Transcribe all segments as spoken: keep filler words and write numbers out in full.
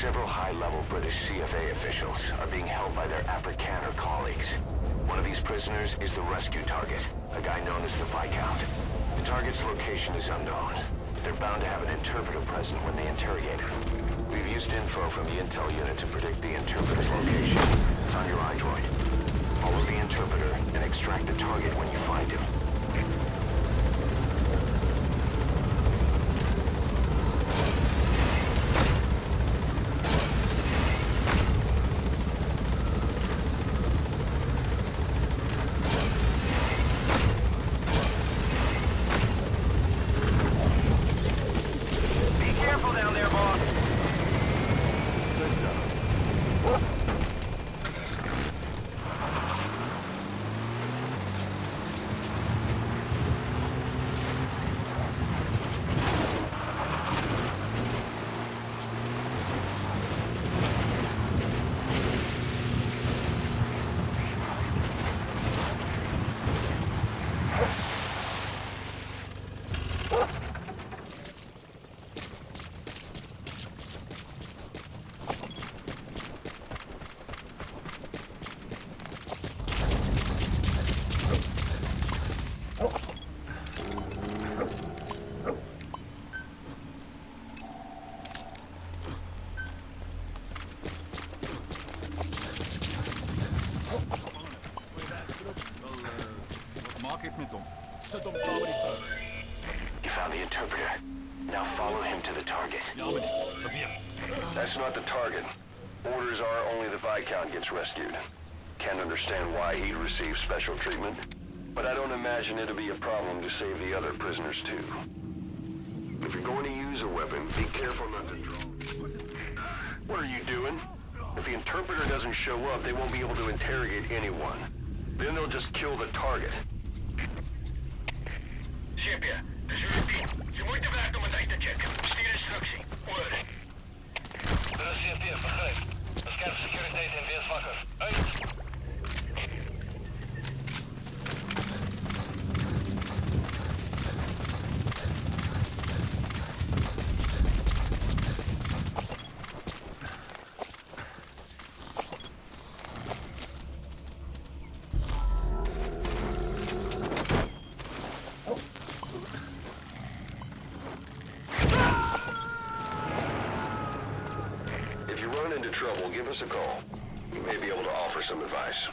Several high-level British C F A officials are being held by their Afrikaner colleagues. One of these prisoners is the rescue target, a guy known as the Viscount. The target's location is unknown, but they're bound to have an interpreter present when they interrogate him. We've used info from the intel unit to predict the interpreter's location. It's on your iDroid. Follow the interpreter and extract the target when you find him. You found the interpreter. Now follow him to the target. That's not the target. Orders are only the Viscount gets rescued. Can't understand why he'd receive special treatment, but I don't imagine it'll be a problem to save the other prisoners too. If you're going to use a weapon, be careful not to draw. What are you doing? If the interpreter doesn't show up, they won't be able to interrogate anyone. Then they'll just kill the target. Sepia, dis is routine. Jy moet werk om dit uit te check. Stuur instruksie. Oor. Dit is Sepia, begryp. Beskerm sekuriteit en wees wakker. Uit! Trouble, give us a call. We may be able to offer some advice.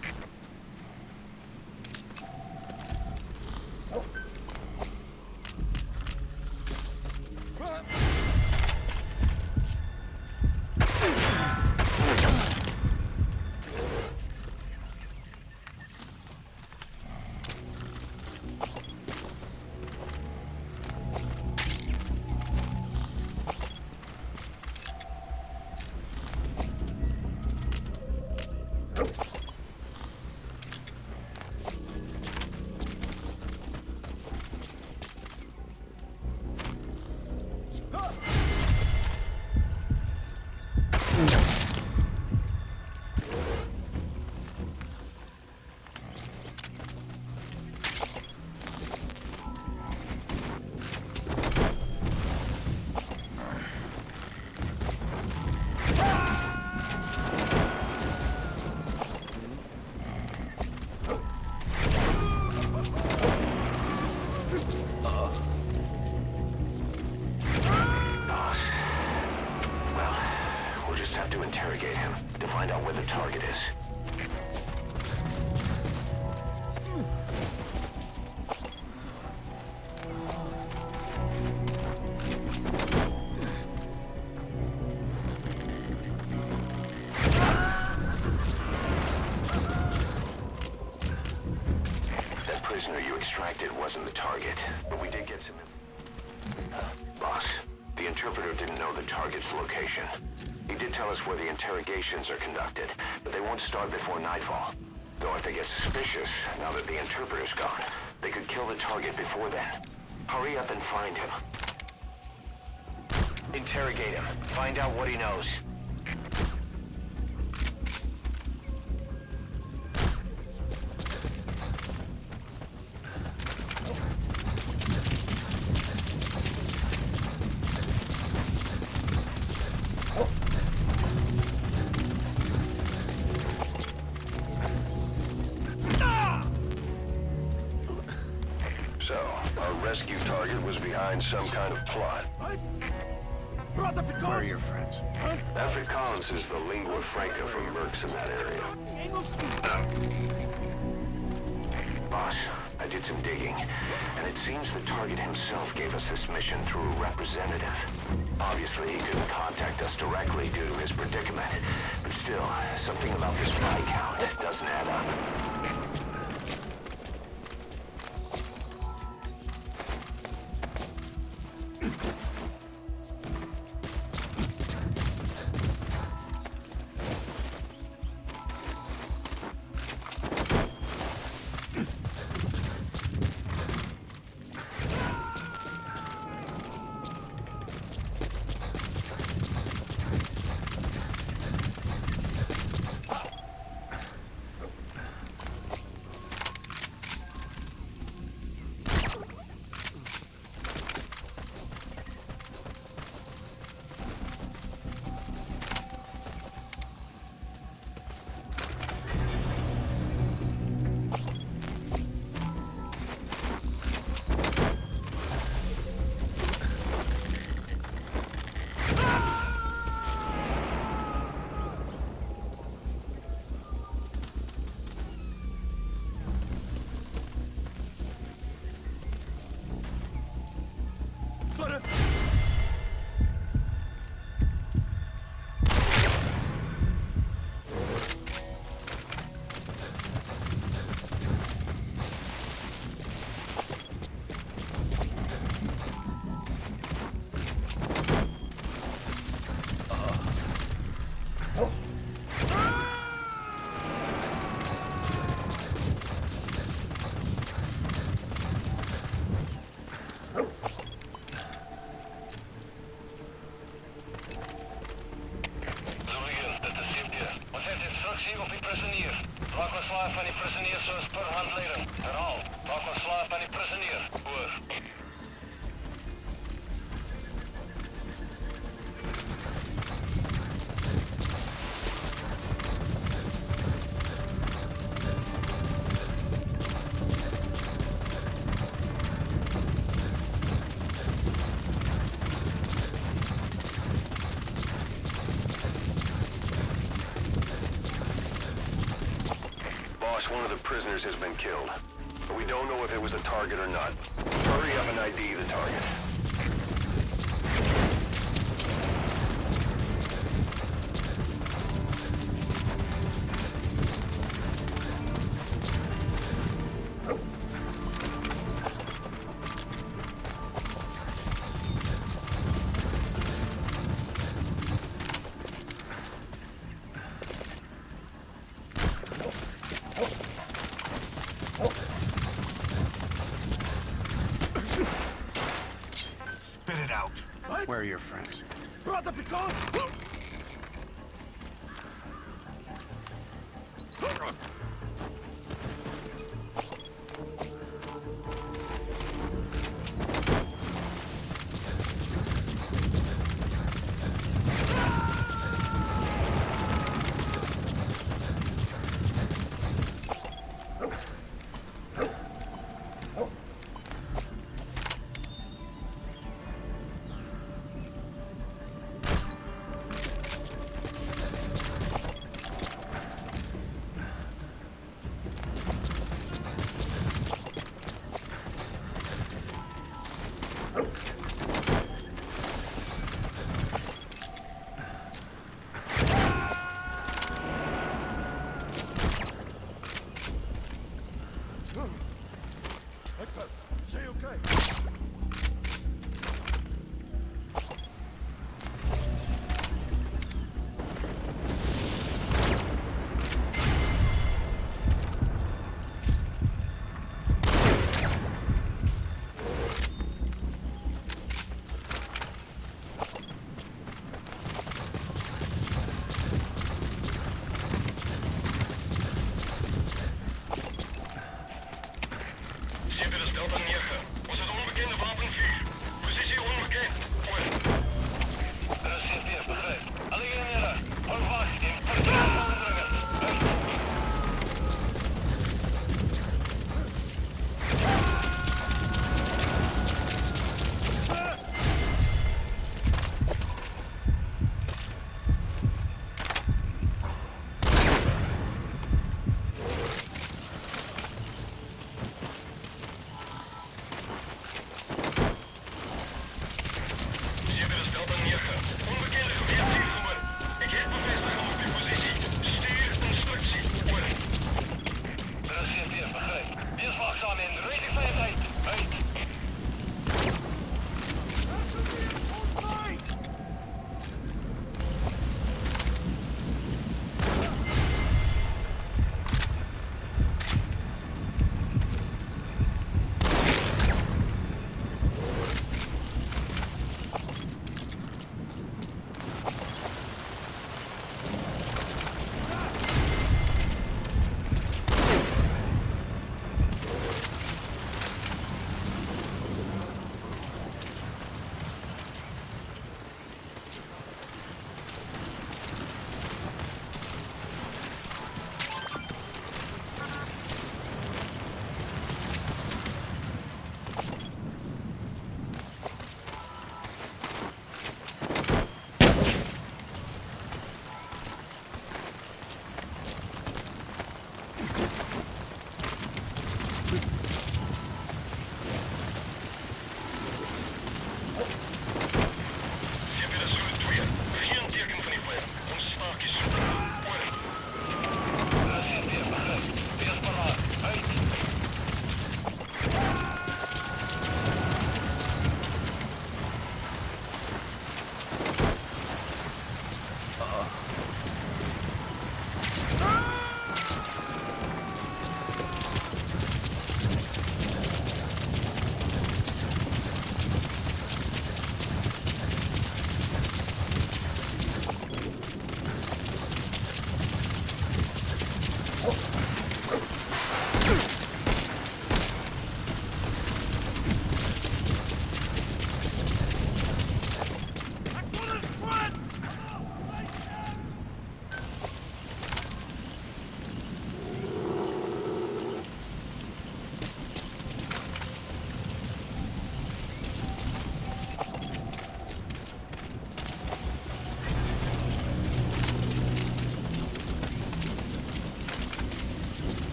Interrogate him to find out where the target is. That prisoner you extracted wasn't the target, but we did get some... Uh, boss, the interpreter didn't know the target's location. He did tell us where the interrogations are conducted, but they won't start before nightfall. Though if they get suspicious, now that the interpreter's gone, they could kill the target before then. Hurry up and find him. Interrogate him. Find out what he knows. Oh. rescue target was behind some kind of plot. Where are your friends? Afrikaans is the lingua franca for mercs in that area. Boss, I did some digging, and it seems the target himself gave us this mission through a representative. Obviously, he couldn't contact us directly due to his predicament, but still, something about this Viscount doesn't add up. One of the prisoners has been killed, but we don't know if it was a target or not. Hurry up and I D the target. Where are your friends?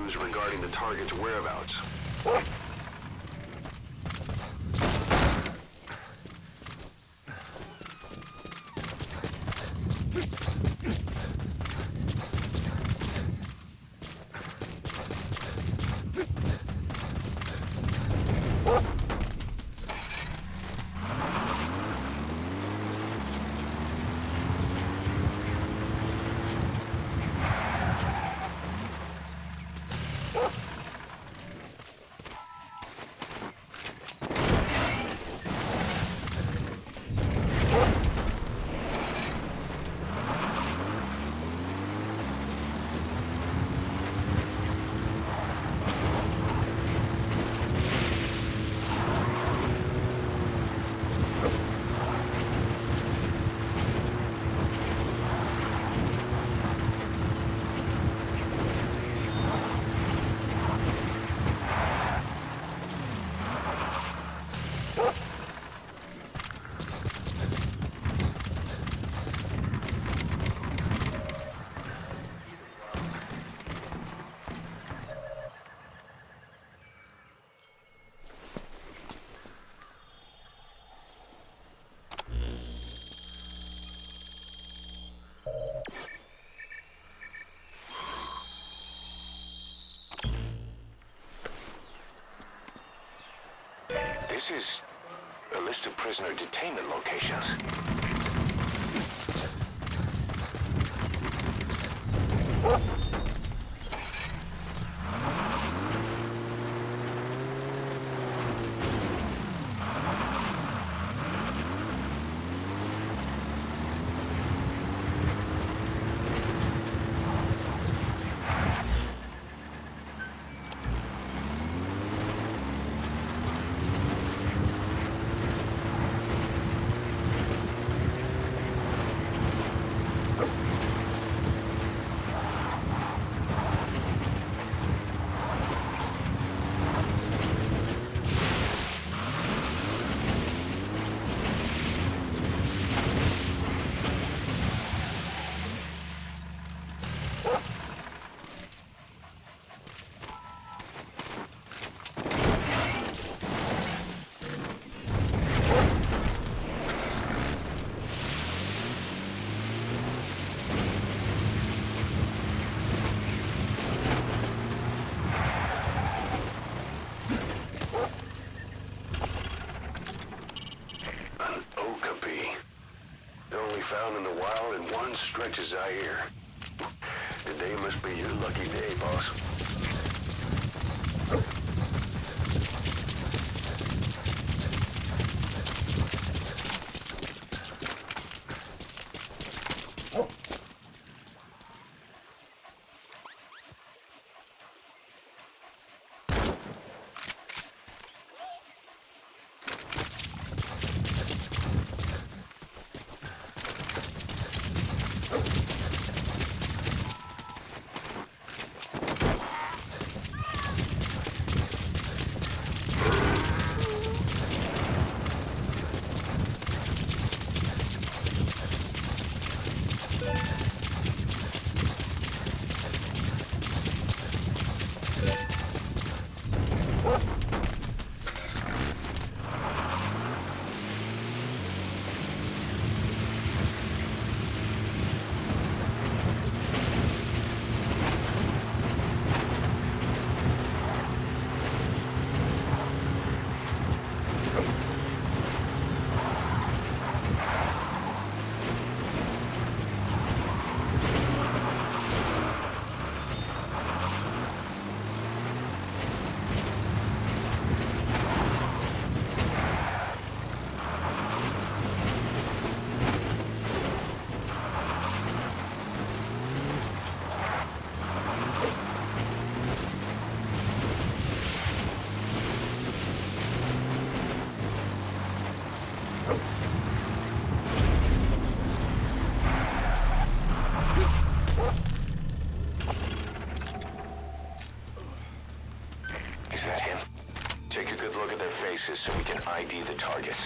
clues regarding the target's whereabouts. This is a list of prisoner detainment locations. Found in the wild in one stretch of Zaire. Today must be your lucky day, boss. Is that him? Take a good look at their faces so we can I D the targets.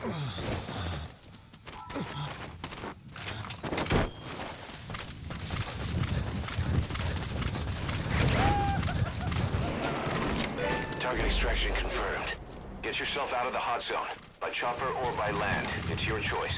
Target extraction confirmed. Get yourself out of the hot zone. By chopper or by land. It's your choice.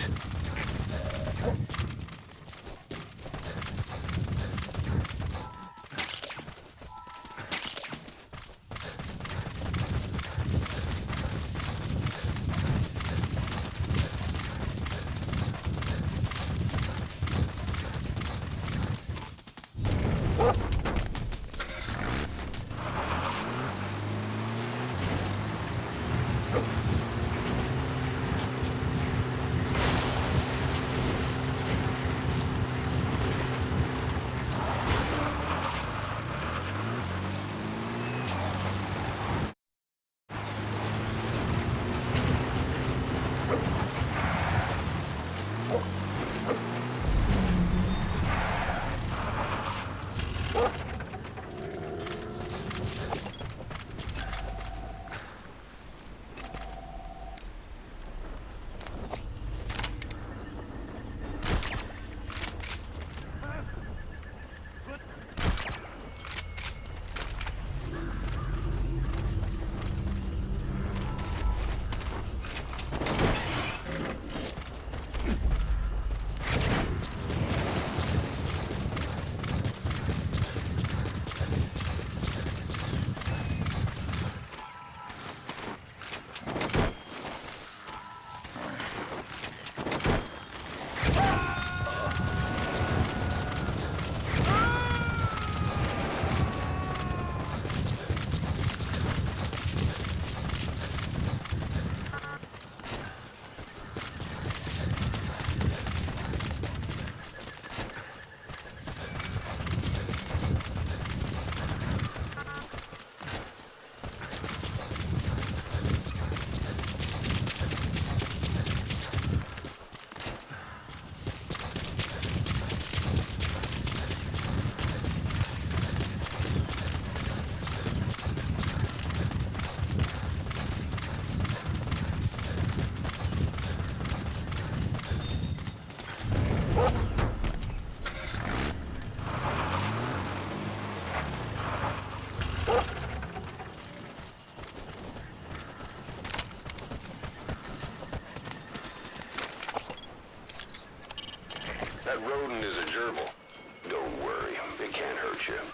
That rodent is a gerbil. Don't worry, it can't hurt you.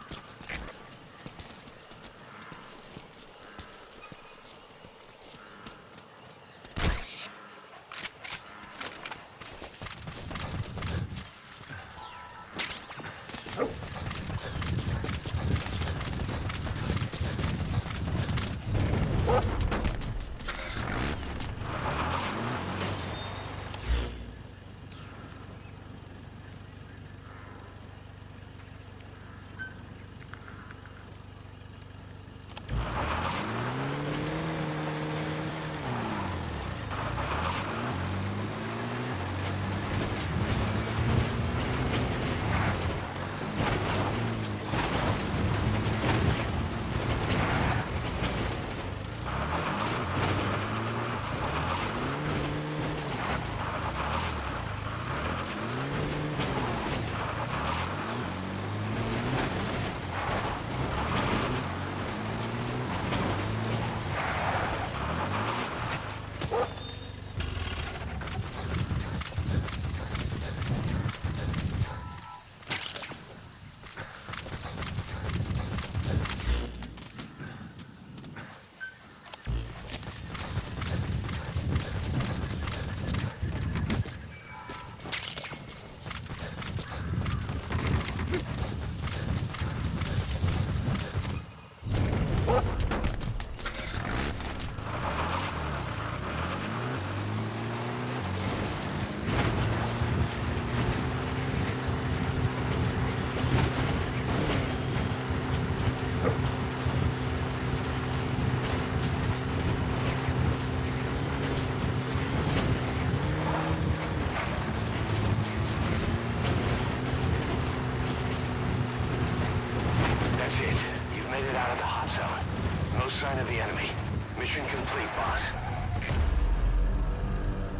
Sign of the enemy. Mission complete, boss.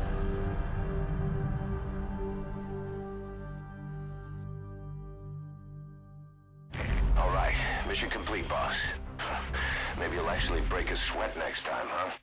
Mission complete, boss. Maybe you'll actually break a sweat next time, huh?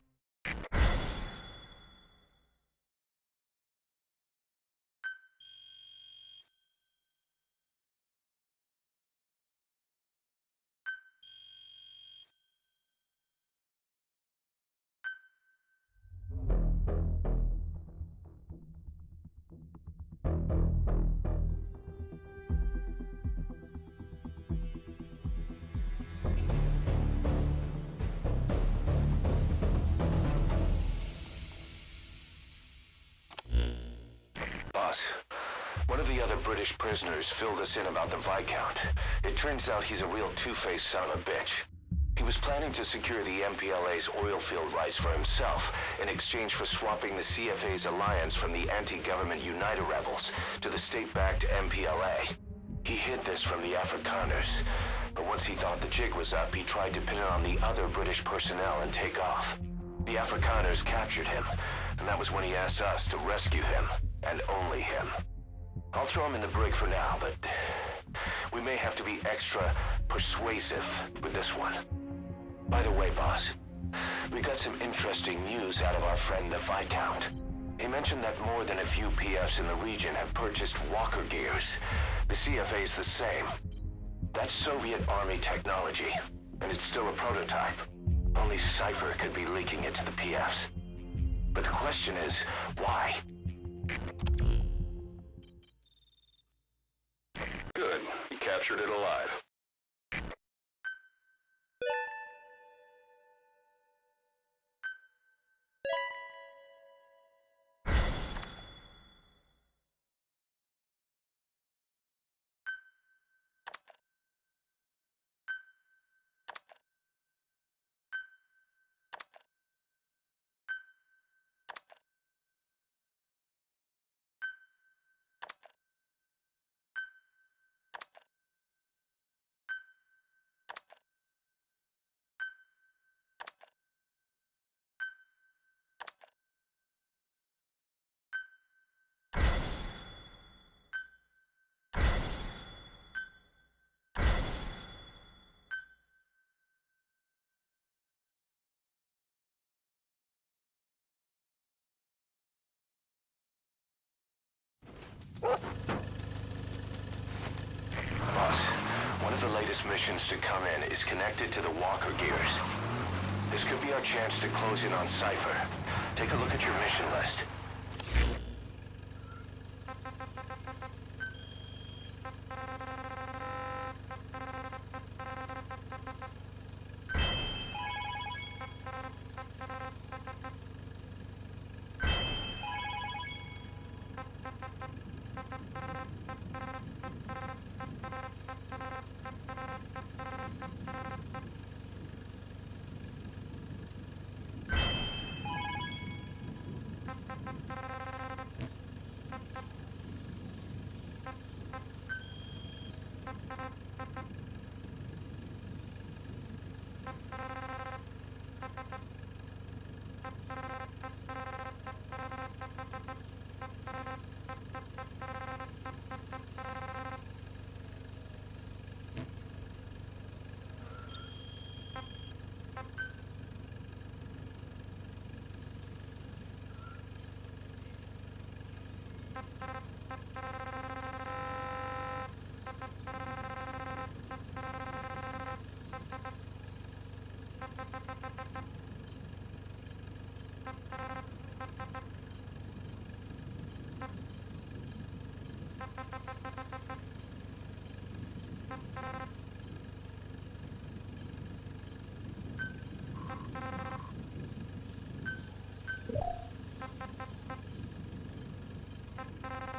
Boss, one of the other British prisoners filled us in about the Viscount. It turns out he's a real two-faced son of a bitch. He was planning to secure the M P L A's oil field rights for himself in exchange for swapping the C F A's alliance from the anti-government United rebels to the state-backed M P L A. He hid this from the Afrikaners, but once he thought the jig was up, he tried to pin it on the other British personnel and take off. The Afrikaners captured him, and that was when he asked us to rescue him, and only him. I'll throw him in the brig for now, but we may have to be extra persuasive with this one. By the way, boss, we got some interesting news out of our friend the Viscount. He mentioned that more than a few P Fs in the region have purchased walker gears. The C F A's the same. That's Soviet Army technology, and it's still a prototype. Only Cypher could be leaking it to the P Fs. But the question is, why? Good. You captured it alive. Boss, one of the latest missions to come in is connected to the walker gears. This could be our chance to close in on Cypher. Take a look at your mission list. You